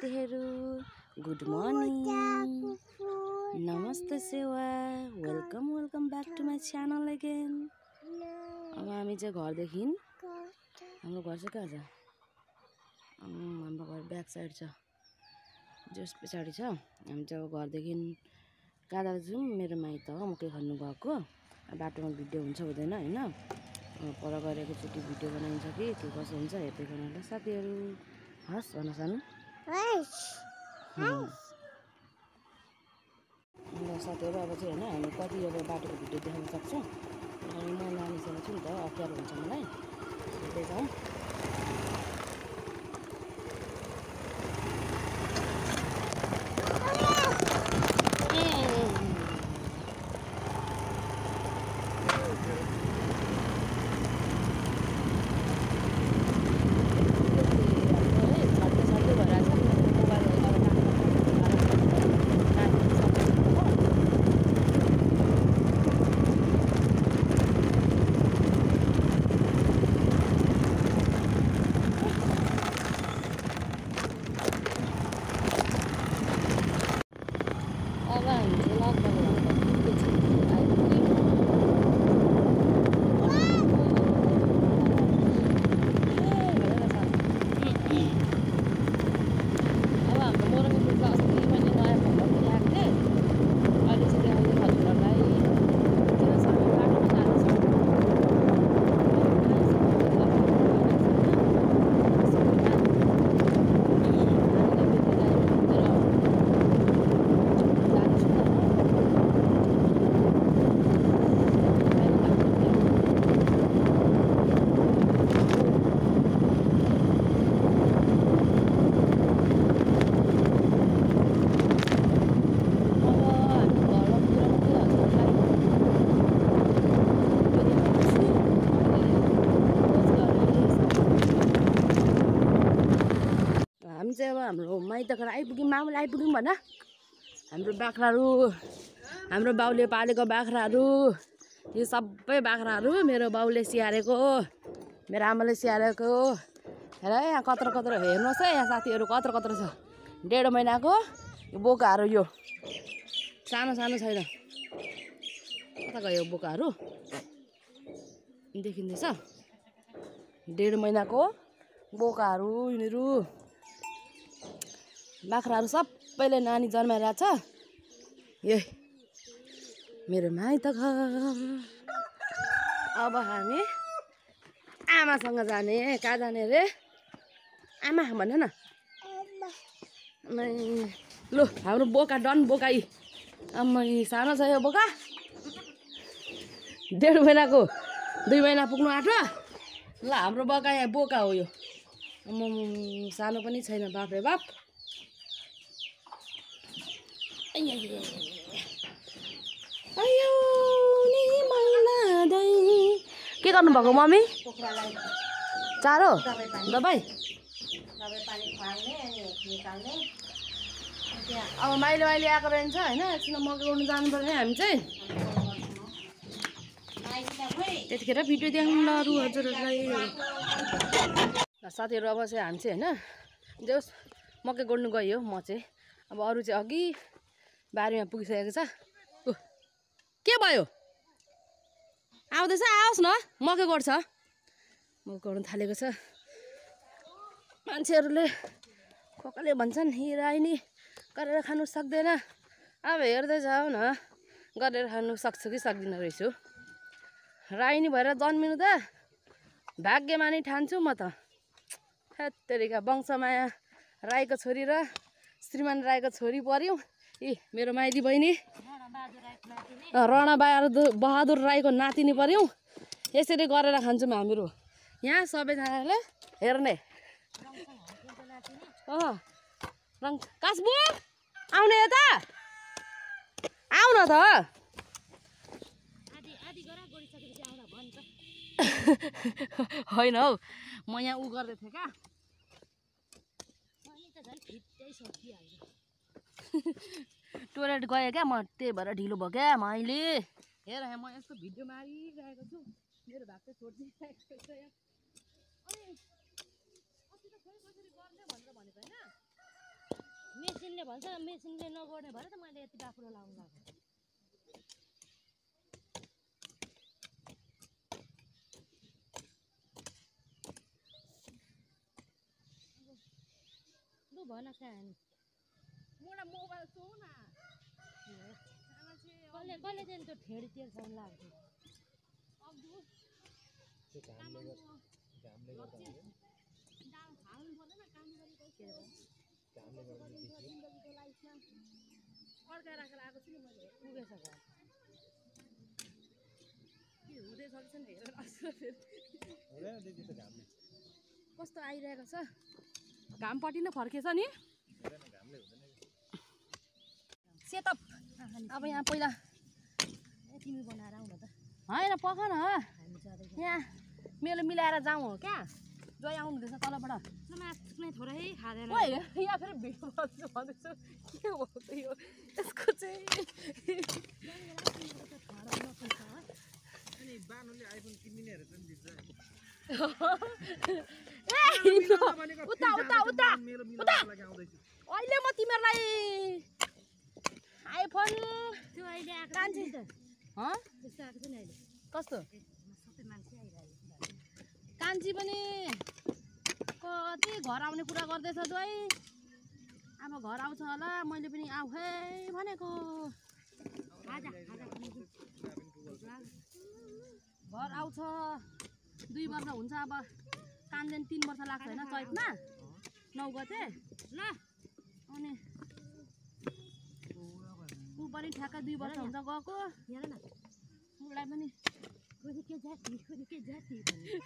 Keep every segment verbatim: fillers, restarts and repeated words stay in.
साथीहरू good morning नमस्ते सेवा welcome welcome back to my channel again. अब हामी चाहिँ घरदेखि हाम्रो घर चाहिँ कहाँ छ? हाम्रो घर ब्याक साइड छ, जस पछाडि छ। हामी चाहिँ अब घरदेखि कहाँ जान्छौँ? मेरो माइत हो, मकै खन्नु गएको। बाटोमा भिडियो हुन्छ हुँदैन होइन, पर गएर एकैचोटि भिडियो बनाइन्छ कि के कसो हुन्छ हेर्दै गर्नु साथीहरू। हस् भन सानो साथीहरू। अब चाहिँ होइन हामी कति अब बाटोको भिडियो देखाउन सक्छौँ। अनि म नानीसँग छु नि त, अप्ठ्यारो हुन्छ मलाई हेर्दै जाउँ। हामी चाहिँ अब हाम्रो माइत घर आइपुग्यौँ। मामुले आइपुग्यौँ भन। हाम्रो बाख्राहरू, हाम्रो बाउले पालेको बाख्राहरू, यो सबै बाख्राहरू मेरो बाउले स्याहारेको, मेरो आमाले स्याहारेको। हेर यहाँ कत्रो कत्रो, हेर्नुहोस् है यहाँ साथीहरू कत्रो कत्रो छ। डेढ महिनाको यो बोकाहरू, यो सानो सानो छैन। कता गयो बोकाहरू देखिँदैछ? डेढ महिनाको बोकाहरू यिनीहरू बाख्राहरू सबैले नानी जन्माइरहेछ। यही मेरो माइत घर। अब हामी आमासँग जाने। कहाँ जाने रे आमा भन न। लु हाम्रो बोका डन बोकाई। आम्मै सानो छ यो बोका, डेढ महिनाको, दुई महिना पुग्नु आँट्यो। ल हाम्रो बोका यहाँ बोका हो यो। म सानो पनि छैन, बाप रे बाप। अयो नि मैला दाइ के गर्नुभएको मम्मी? चारो दबाई अब माइली माइली आएको रहन्छ होइन। एकछिन मकै गर्नु जानुपर्ने हामी चाहिँ। त्यतिखेर भिडियो देखाउनु ल अरू हजुरहरूलाई। साथीहरू अब चाहिँ हामी चाहिँ होइन जस मकै गोड्नु गयो म चाहिँ। अब अरू चाहिँ अघि बारीमा पुगिसकेको छ। ऊ के भयो? आउँदैछ, आओस् न, मकै गोड्छ। मकै गोड्नु थालेको छ। मान्छेहरूले खोकाले भन्छन् हिराइनी गरेर खानु सक्दैन। अब हेर्दै जाऊ न, गरेर खानु सक्छु कि सक्दिनँ रहेछु। राइनी भएर जन्मिनु त भाग्यमानी ठान्छु म त। हेत्तेरिका वंशमाया राईको छोरी र श्रीमान राईको छोरी पर्यौँ। ए मेरो माइली बहिनी रणा बहादुर राईको नातिनी पर्यौँ। यसरी गरेर खान्छौँ हामीहरू यहाँ सबैजनाले हेर्ने। अँ रङ कासबु आउने यता आउ न त। होइन हौ, म यहाँ उ गर्दै थिएँ क्या। टोइलेट गएँ क्या म, त्यही भएर ढिलो भयो क्या मैले। हेर यहाँ म यस्तो भिडियो मारिरहेको छु, मेरो भाग चाहिँ छोडिदिइरहेको छ यहाँ। अनि अस्ति त खोइ कसरी गर्ने भनेर भनेको होइन। भन्छ मेसिनले नगर्ने भएर त मैले यति बाक्लो लाउनु लाग्यो लु भन कहाँ मलाई मोबाइल चौ न कसले कसले चाहिँ त्यो ठेडी तेर्साउनु लाग्थ्यो अर्काइ राखेर आएको छु नि मैले पुगेछ घर के हुँदैछ कि छैन हेरेर आउँछु फेरि कस्तो आइरहेको छ घामपट्टि नै फर्केछ नि सेटअप अब यहाँ पहिला तिमी बनाएर आउन त होइन पख न हामी जाँदैछौँ यहाँ मेलो मिलाएर जाउँ हो क्या जोइ आउनुहुँदैछ तलबाट मासु थोरै खाँदैन ओइ यहाँ फेरि भिडियो गर्छु भन्दैछु के हो त यो यसको चाहिँ अनि बानुले आइफोन किन्दिनेहरु पनि दिन्छ उता उता उता मेरो मिलाउनको लागि आउँदैछु अहिले म तिमीहरूलाई आइफोन त्यो अहिले आएको कान्छी त ह त्यस्तो आएको छैन अहिले कस्तो सबै मान्छे आइरहेको कान्छी पनि कति घर आउने कुरा गर्दैछ जोइ अब घर आउँछ होला मैले पनि आऊ है भनेको खाजा खाजा घर आउँछ दुई वर्ष हुन्छ अब कामदेन तीन वर्ष लाग्छ होइन चैतमा नौ गते ल अनि ऊ पनि ठ्याक्कै दुई वर्ष हुन्छ गएको हेर न उसलाई पनि खोइ के जाति खोइ के जाति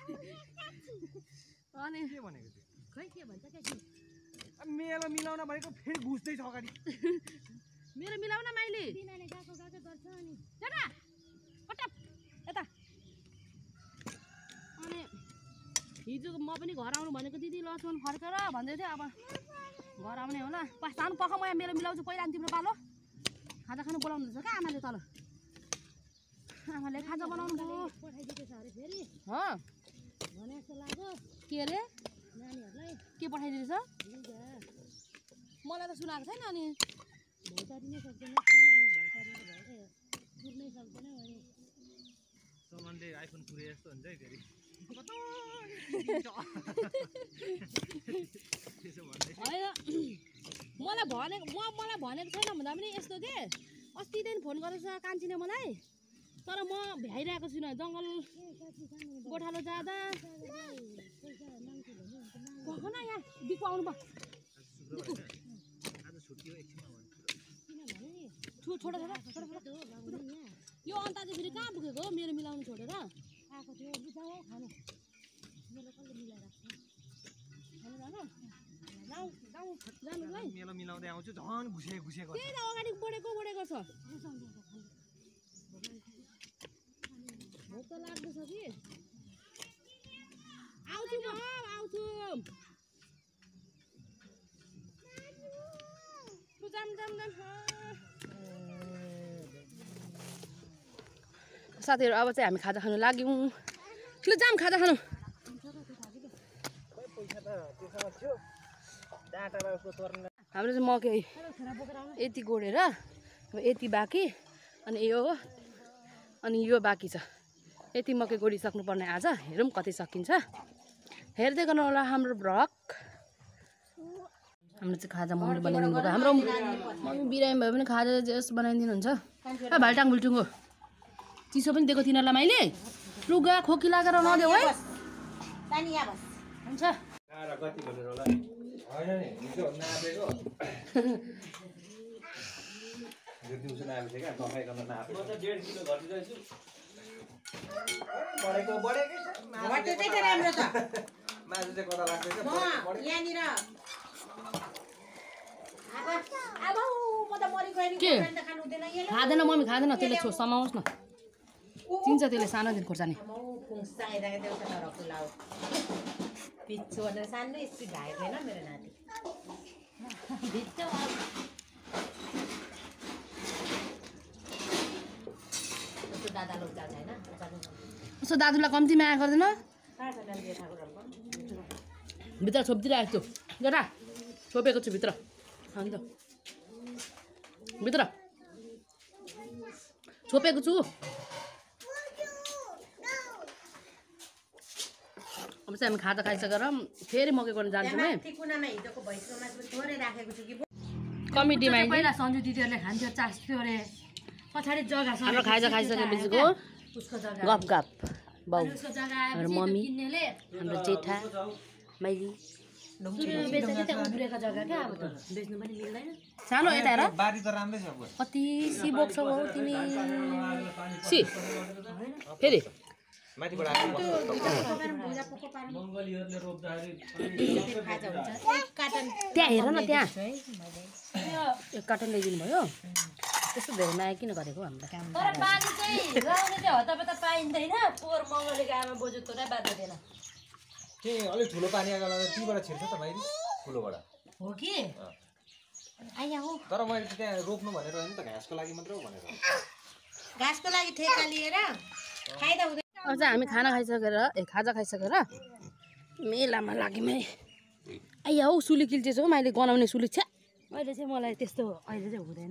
अनि के भनेको थियो खै के भन्छ के मेलो मिलाउन भनेको फेरि घुस्दै छ अगाडि मेरो मिलाउन माइली बिनाले गएको गएको गर्छ अनि यता पटप यता अनि हिजो म पनि घर आउनु भनेको दिदी लसुन फर्केर भन्दै थियो अब घर आउने होला पास जानु पख म यहाँ मेरो मिलाउँछु पहिला अनि तिम्रो पालो खाजा खानु बोलाउनु हुन्छ क्या आमाले तल आमाले खाजा बनाउनु भयो पठाइदिएछ अरे फेरि हो भने जस्तो लाग्यो के अरे नानीहरूलाई के पठाइदिएछ लुगा मलाई त सुनाएको छैन अनि भौतारिनै सक्दैन भौतारिनु भए पुर्नै सक्दैन अनि सामानले आइफोन पुरे जस्तो हुन्छ है फेरि होइन मलाई भनेको म मलाई भनेको छैन भन्दा पनि यस्तो के अस्तिदेखि फोन गरेछ कान्छीले मलाई तर म भ्याइरहेको छुइनँ जङ्गल गोठालो जाँदा गएको न यहाँ बिको आउनु भयो आज छुट्टी हो एकछिनमा छु छोडो छोडो छोडो छोडो यो अन्त चाहिँ फेरि कहाँ पुगेको हो मेरो मिलाउनु छोडेर आएको थियो बिचारा खानु मेरो कसले मिलाएर खानु जानु जाउँ जाउँ जानुलाई मेलो मिलाउँदै आउँछु झन् घुसे घुसे गर्छ त्यही त अगाडि बढेको बढेको छ भोक त लाग्दैछ कि आउँछु म आउँछु जाम जाम जाम साथीहरू अब चाहिँ हामी खाजा खानु लाग्यौँ ल जाम खाजा खानु हाम्रो चाहिँ मकै यति गोडेर अब यति बाँकी अनि यो हो अनि यो बाँकी छ यति मकै गोडिसक्नु पर्ने आज हेरौँ कति सकिन्छ हेर्दै गर्नु होला हाम्रो भ्लग हाम्रो चाहिँ खाजा मम्मीले बनाइदिनु भएको हाम्रो मम्मी बिरामी भए पनि खाजा जस बनाइदिनुहुन्छ ए भाइटाङ बुल्टुङ्गो चिसो पनि दिएको तिनीहरूलाई मैले लुगा खोकी लागेर नदेऊ है हुन्छ के खाँदैन मम्मी खाँदैन त्यसले छो समाउनुहोस् न चिन्छ त्यसले सानो दिन खोर्सानी पिच्छु भनेर सानो स्पिड भएको होइन मेरो नाति भित्र जस्तो दादा लोक जान्छ होइन उसो दाजुलाई कम्ती माया गर्दैन भित्र छोपिदिइरहेको छु जटा छोपेको छु भित्र अन्त भित्र छोपेको छु। अब चाहिँ हामी खाजा खाइसकेर फेरि मकै गर्न जान्छौँ है। कुनामा हिजोको भैँसको मासु थोरै राखेको छु कि कमिटीमा पहिला सन्जु दिदीहरूले खान्थ्यो चाख्थ्यो अरे पछाडि जग्गा छ हाम्रो खाजा खाइसकेपछिको उसको जग्गा गफ गफ बाउ उसको जग्गा हाम्रो मम्मी हाम्रो जेठा माइली बेच्दा चाहिँ त्यहाँ उब्रेको जग्गा क्या अब त बेच्नु पनि मिल्दैन। सानो यता हेर बारी त राम्रै छ कति सी बोक्छौ हौ तिमी सी फेरि माथिबाट आएको मङ्गलीहरूले रोप्दाखेरि त्यहाँ हेर न त्यहाँ एक कार्टन ल्याइदिनु भयो। त्यस्तो धेरै माया किन गरेको हामीलाई? तर पानी चाहिँ लाउने चाहिँ हतापता पाइँदैन। पोहोर मङ्गलेको आमा बोजू तोरा बाँध्दैन के अलिक ठुलो पानी आएको बेला तीबाट छिर्छ त भाइ ठुलोबाट हो कि आइया हो। तर मैले त्यहाँ रोप्नु भनेर होइन त घाँसको लागि मात्र हो भनेर घाँसको लागि ठेका लिएर फाइदा हुँदैन। अब चाहिँ हामी खाना खाइसकेर ए खाजा खाइसकेर मेलामा लाग्यौँ है। आइया हौ सुली किल्चेछ हौ मैले गनाउने सुली छ्या। अहिले चाहिँ मलाई त्यस्तो अहिले चाहिँ हुँदैन।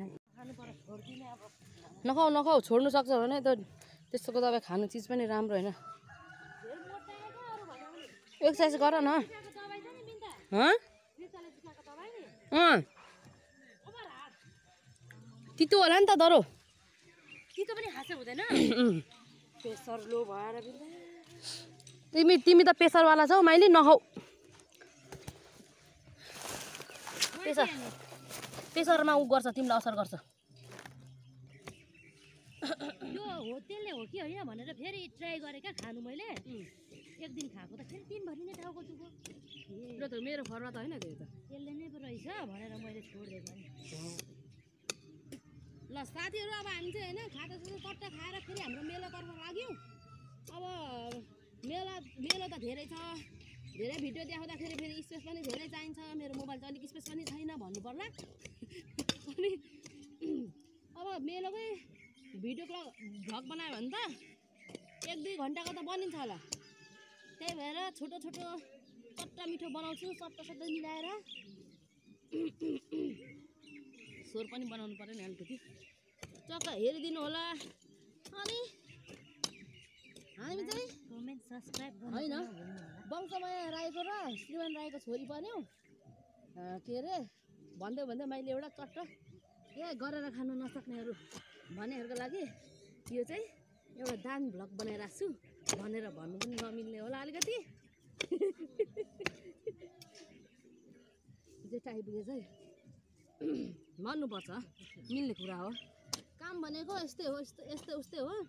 नखाऊ नखाऊ छोड्नु सक्छ भने त त्यस्तोको दबाई खानु चिज पनि राम्रो होइन। एक्सर्साइज गर न अँ तितो होला नि त दरो तितो पनि खासै हुँदैन। प्रेसर लो भएर तिमी तिमी त प्रेसरवाला छौ माइली नखाऊ। प्रेसर प्रेसरमा उ गर्छ तिमीलाई असर गर्छ। यो होटेलले हो कि होइन भनेर फेरि ट्राई गरेँ क्या खानु मैले। एक दिन खाएको त फेरि दिनभरि नै टाउको दुखो। ल त मेरो फरमा त होइन त्यो त यसले नै पो रहेछ भनेर मैले छोडिदिएको नि। ल साथीहरू अब हामी चाहिँ होइन खाजा साजा कट्टा खाएर फेरि हाम्रो मेलातर्फ लाग्यौँ। अब मेला मेला त धेरै छ। धेरै भिडियो देखाउँदाखेरि फेरि स्पेस पनि धेरै चाहिन्छ। मेरो मोबाइल चाहिँ अलिक स्पेस पनि छैन भन्नु पर्ला। अनि अब मेलाकै भिडियो भ्लग बनायो भने त एक दुई घन्टाको त बनिन्छ होला। त्यही भएर छोटो छोटो चट्टा मिठो बनाउँछु सट्टा सट्टा मिलाएर। स्वर पनि बनाउनु पऱ्यो नि अलिकति चक्क हेरिदिनु होला। अनि हामी चाहिँ कमेन्ट सब्सक्राइब होइन वंशमाया राईको र श्रीमान राईको छोरी बन्यौँ। के अरे भन्दै भन्दै मैले एउटा चट्ट ए गरेर खानु नसक्नेहरू भनेहरूको लागि यो चाहिँ एउटा दान भ्लग बनाइरहेको छु भनेर भन्नु पनि नमिल्ने होला अलिकति। जेठा आइपुगेछ है भन्नुपर्छ मिल्ने कुरा हो। काम भनेको यस्तै हो यस्तै यस्तै उस्तै हो।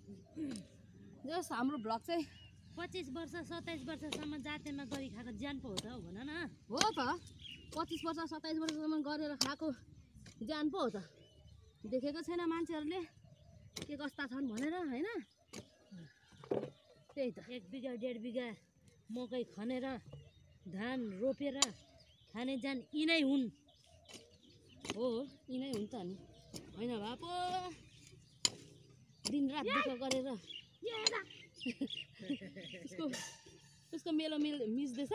जस हाम्रो भ्लग चाहिँ पच्चिस वर्ष सत्ताइस वर्षसम्म जातेमा गरी खाएको ज्यान पो हो त भन न। हो त पच्चिस वर्ष सत्ताइस वर्षसम्म गरेर खाएको ज्यान पो हो त। देखेको छैन मान्छेहरूले के कस्ता छन् भनेर होइन। त्यही त एक बिघा डेढ बिघा मकै खनेर धान रोपेर खाने जान यिनै हुन्। हो यिनै हुन्छ नि होइन भए पो दिनरात दुःख गरेर उसको उसको मेलो मिल मिच्दैछ।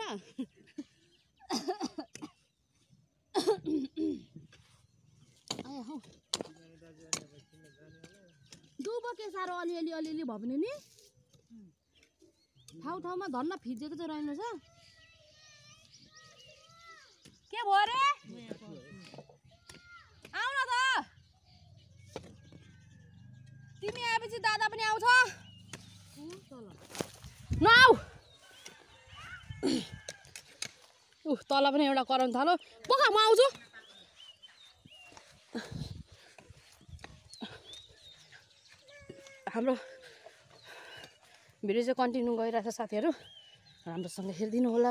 आयो हौ दुबो के साह्रो अलिअलि अलिअलि भयो भने नि ठाउँ ठाउँमा धन्न फिजेको चाहिँ रहेन छ। के भयो रे आउ न त तिमी आएपछि दादा पनि आउँछ। नआउ ऊ तल पनि एउटा कराउनु थाल्यो बोका म आउँछु। हाम्रो भिडियो चाहिँ कन्टिन्यू गरिरहेको छ साथीहरू राम्रोसँग हेरिदिनु होला।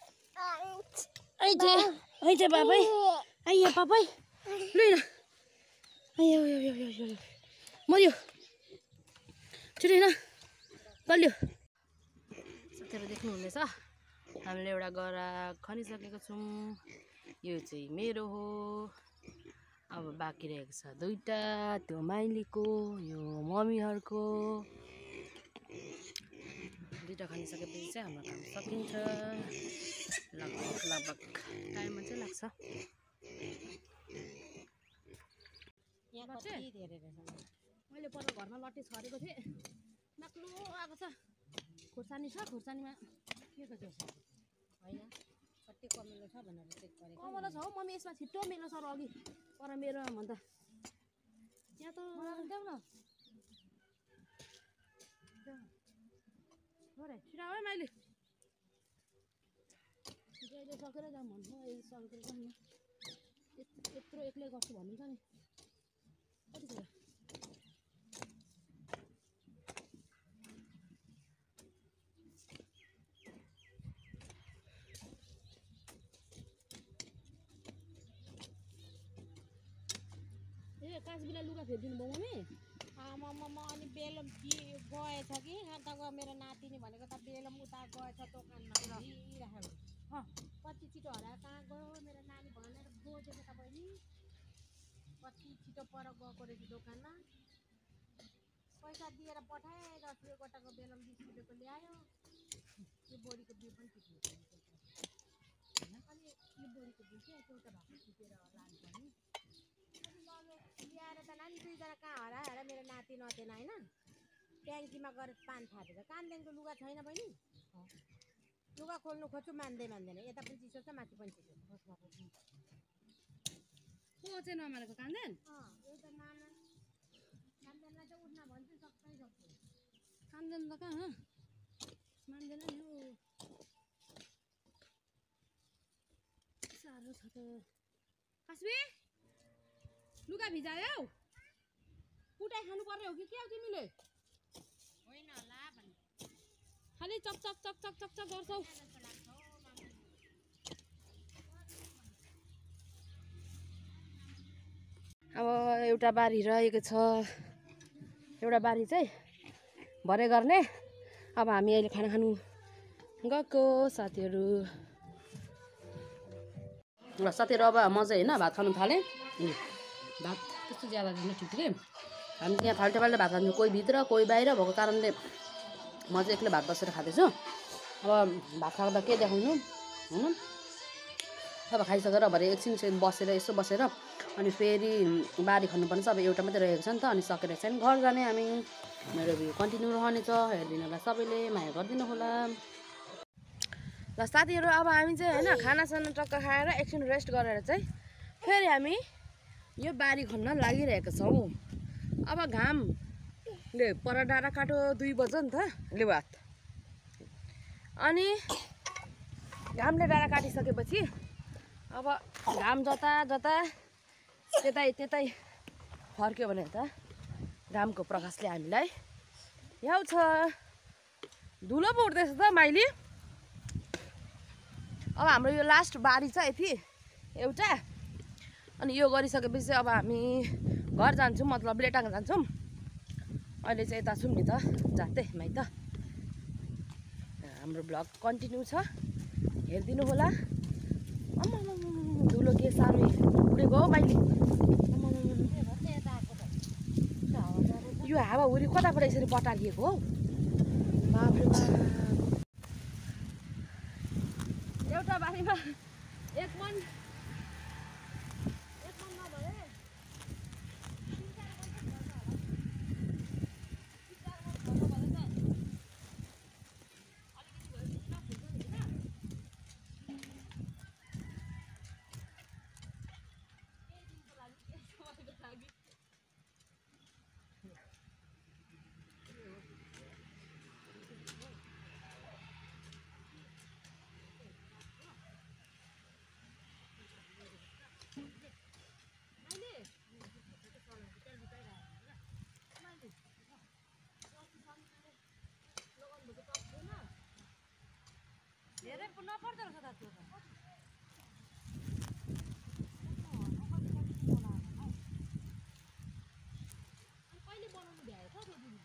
आइजे आइजे बाबै आइया बाबै लु न आइयो यो यो यो यो मर्यो छिटो होइन बलियो। साथीहरू देख्नुहुनेछ हामीले एउटा गरा खनिसकेको छौँ। यो चाहिँ मेरो हो। अब बाँकी रहेको छ दुईवटा त्यो माइलीको यो मम्मीहरूको। दुईवटा खनिसकेपछि चाहिँ हाम्रो काम सकिन्छ। लगभग लगभग टाइममा चाहिँ लाग्छ। यहाँ लट्टे? कति धेरै रहेछ मैले पर घरमा लट्टे छरेको थिएँ बाक्लो आएको छ खोर्सानी छ खोर्सानीमा के को त्यो छ होइन कति कमिलो छ भनेर चेक गरेको कमला छ हौ मम्मी यसमा छिट्टो मेलो सर अघि पर मेरो भन्दा यहाँ त देऊ न हो रे छिरा है मैले जहिले सकेर जाऊँ भन्नु अहिले सकेर जाऊँ न यत्रो एक्लै गर्छु भन्नुहुन्छ नि कति कुरा ए कासबिला लुगा फेरिदिनु भयो मम्मी आमामा अनि बेलम गएछ कि अन्त गयो मेरो नातिनी भनेको त बेलम उता गएछ दोकानमा दिइराखेको अँ कति छिटो हराएर कहाँ गयो मेरो नानी भनेर खोजेको त बहिनी कति छिटो पर गएको रहेछ दोकानमा पैसा दिएर पठाएँ दस रुपियाँ गोटाको बेलम बिस रुपियाँको ल्यायो त्यो बोडीको बिउ पनि टिप्नु अनि यो बोडीको बिउ चाहिँ एउटा भएको टिपेर लानुपर्ने ल्याएर त नानी दुईजना कहाँ हरायो हरा मेरो नाति नदेन होइन ट्याङ्कीमा गएर पान थापेर कानदेखिको लुगा छैन बहिनी लुगा खोल्नु खोज्छु मान्दै मान्दैन यता पनि चिसो छ माथि पनि चिसो छ को चाहिँ नमानेको कान्देन अँ एउटा नाना कान्देनलाई चाहिँ उठ्न भन्छु सक्नै सक्छु कान्देन त कहाँ मान्दैन नि हौ साह्रो छ त कास्बी लुगा भिजायो कुटाइ खानु पर्ने हो कि के हो तिमीले होइन होला भने खालि चक चक चक चक चक चक गर्छौ अब एउटा बारी रहेको छ एउटा बारी चाहिँ भरे गर्ने अब हामी अहिले खाना खानु गएको साथीहरू र साथीहरू अब म चाहिँ होइन भात खानु थालेँ भात त्यस्तो ज्यादा दिन ठिक कि हामी यहाँ फाल्टो फाल्टो भात खान्छौँ कोही भित्र कोही बाहिर भएको कारणले म चाहिँ एक्लै भात बसेर खाँदैछु अब भात खाँदा के देखाउनु होइन अब खाइसकेर भरे एकछिन चाहिँ बसेर यसो बसेर अनि फेरि बारी खन्नुपर्ने छ अब एउटा मात्रै रहेको छ नि त अनि सकेर चाहिँ घर जाने हामी मेरो भिडियो कन्टिन्यू रहनेछ हेरिदिनु होला सबैले माया गरिदिनु होला ल साथीहरू अब हामी चाहिँ होइन खानासाना टक्क खाएर एकछिन रेस्ट गरेर चाहिँ फेरि हामी यो बारी खन्न लागिरहेको छौँ अब घामले पर डाँडा काटो दुई बज्यो नि त ले भात अनि घामले डाँडा काटिसकेपछि अब घाम जता जता त्यतै त्यतै फर्क्यो भने त घामको प्रकाशले हामीलाई याउ छ धुलो पो उठ्दैछ त माइली अब हाम्रो यो लास्ट बारी छ यति एउटा अनि यो गरिसकेपछि अब हामी घर जान्छौँ मतलब लेटाङ जान्छौँ अहिले चाहिँ यता छौँ नि त जाँदै माइत हाम्रो ब्लग कन्टिन्यू छ हेरिदिनु होला अम्मा धुलो के साह्रो उडेको हो माइली यो हावा हुरी कताबाट यसरी बटालिएको हो बाफ्रे बाप एउटा बारीमा एक मन एक मन नभए धेरै नपर्दो रहेछ त त्यो त कहिले बनाउनु भ्याएछ त्यो दिदीले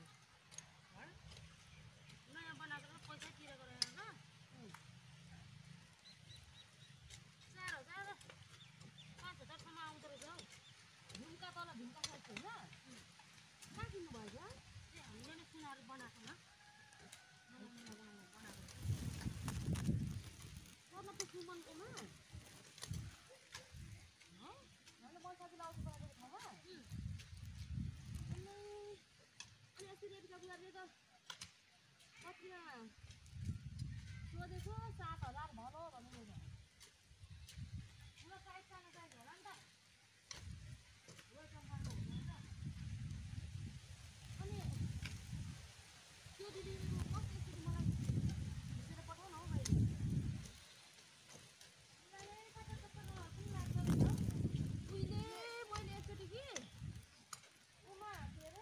नयाँ बनाएको पैसा तिरेको रहेछ चार हजार पाँच हजारसम्म आउँदो रहेछ हौ झुम्का तल झुम्का खाएको होइन कहाँ किन्नु भएछ ए हामीले नै सुनाएर बनाएकोमा बनाएको सुमनको सोधेको सात हजार भलो भन्नु ल साइड सानो साइड होला नि त वेलकम गर्नु हुन्छ अनि त्यो दिदीको कस्तो स्थिति मलाई दिएर पठाउन हो भाइ उहिले मैले एकचोटि कि उमा के अरे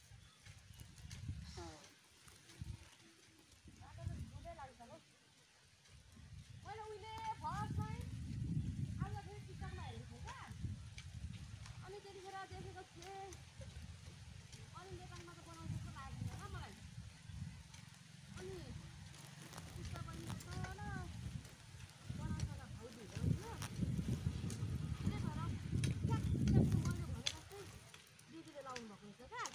मैले उहिले फर्स्टमै आज फेरि टिकटमा हेरेको थिएँ क्या अनि त्यतिखेर देखेको थिएँ अनि नेपालमा त बनाउँछ जस्तो लागेन र मलाई अनि टिस्टा बहिनी त ल बनाउँछ ल भाउजू हो त्यही भएर ट्याक ट्याकको मैले भने जस्तै दिदीले लाउनु भएको रहेछ क्या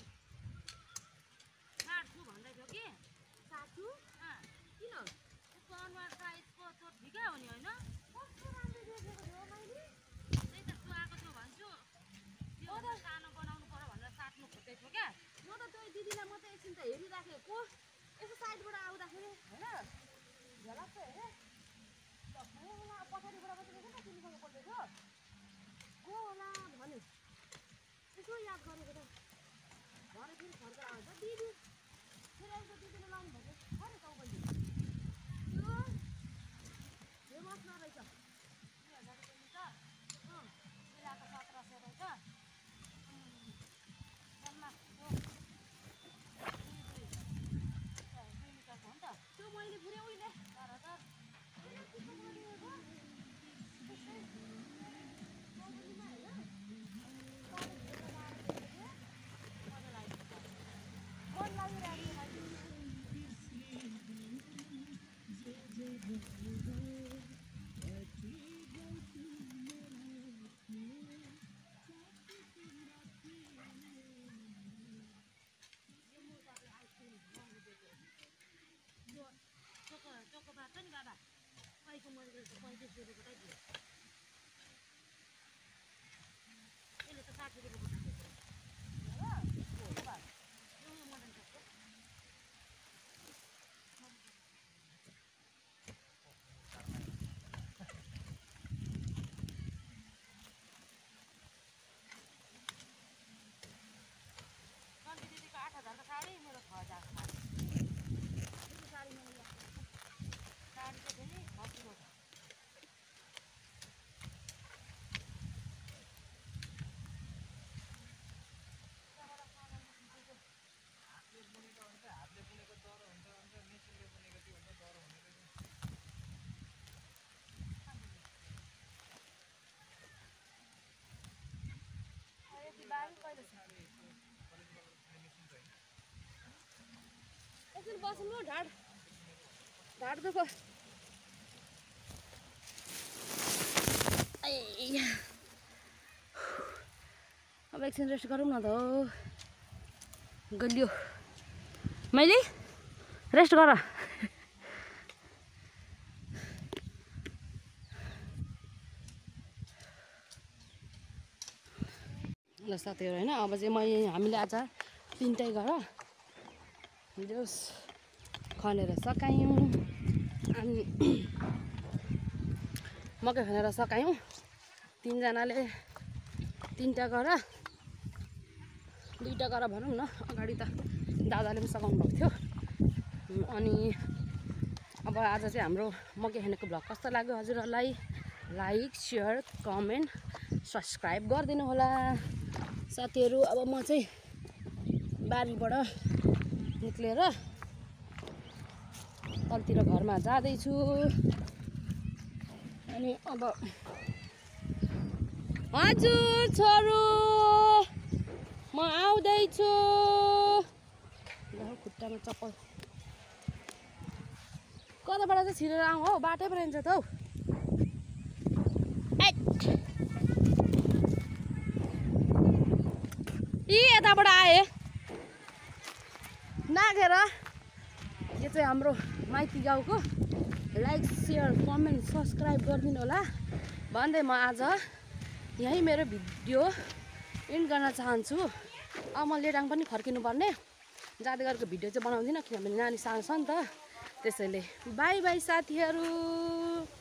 काट्छु भन्दै थियो कि सासु किन त्यसको अनुहार साइजको त्यो ठिकै हो नि होइन कस्तो राम्रो देखेको थियो मैले त्यही त सुहाएको थियो भन्छु त्यो त सानो बनाउनु पर्यो भनेर साट्नु खोज्दै थियो क्या म त त्यो दिदीलाई मात्रै एकछिन त हेरिराखेको यसो साइडबाट आउँदाखेरि होइन झलक्क हेरेँ हो होला पछाडिबाट मात्रै रहेछ नि त तिमीसँग बोल्दैछ को होला भने यसो याद गरेको त भरे फेरि फर्केर आउँछ दिदी फेरि आउँछ दिदीले लाउनु भएको अरे चौबन्दी त्यो फेमस नरहेछ दुई हजार रुपियाँ मिटर मिलाएको सत्र सय रहेछ जम्मा त्यो दुई मिटरको हो नि त त्यो मैले पुरै उहिले चार हजार मन लागिरहेको चोको चोको बार छ नि बाबा कहीँको मैले पैँतिस रुपियाँको चाहिँ दियो यसले त साठी रुपियाँको मदन चोकको सन्ती दिदीको आठ हजारको साडी मेरो छ हजारको साडी साडी मैले साडी चाहिँ फेरि खसीको छ हातले बुनेको दह्रो हुन्छ भन्छ मेसिनले बुनेको त्यो भन्दा दह्रो हुने रहेछ यति बारी कहिले छ एकछिन बस्नु ढाड ढाड दुखो अब एकछिन रेस्ट गरौँ न त गलियो मैले रेस्ट गर ल साथीहरू होइन अब चाहिँ मैले हामीले आज तिनटै गर जस खनेर सकायौँ अनि मकै खनेर सकायौँ तिनजनाले तिनवटा गर दुईवटा गर भनौँ न अगाडि त दादाले पनि सघाउनु भएको थियो अनि अब आज चाहिँ हाम्रो मकै खानेको भ्लग कस्तो लाग्यो हजुरहरूलाई लाइक सेयर कमेन्ट सब्सक्राइब गरिदिनु होला साथीहरू। अब म चाहिँ बारीबाट निक्लेर तलतिर घरमा जाँदैछु अनि अब हजुर छोरो म आउँदैछु खुट्टामा चप्पल कताबाट चाहिँ छिरेर आउँ हौ बाटै पो रहन्छ त हौ यी यताबाट आए नाघेर यो चाहिँ हाम्रो माइती गाउँको लाइक सेयर कमेन्ट सब्सक्राइब गरिदिनु होला भन्दै म आज यहीँ मेरो भिडियो एन्ड गर्न चाहन्छु। अब म लेडाङ पनि फर्किनु पर्ने जाँदै गरेको भिडियो चाहिँ बनाउँदिनँ किनभने नानी सानो छ नि त त्यसैले बाई बाई साथीहरू।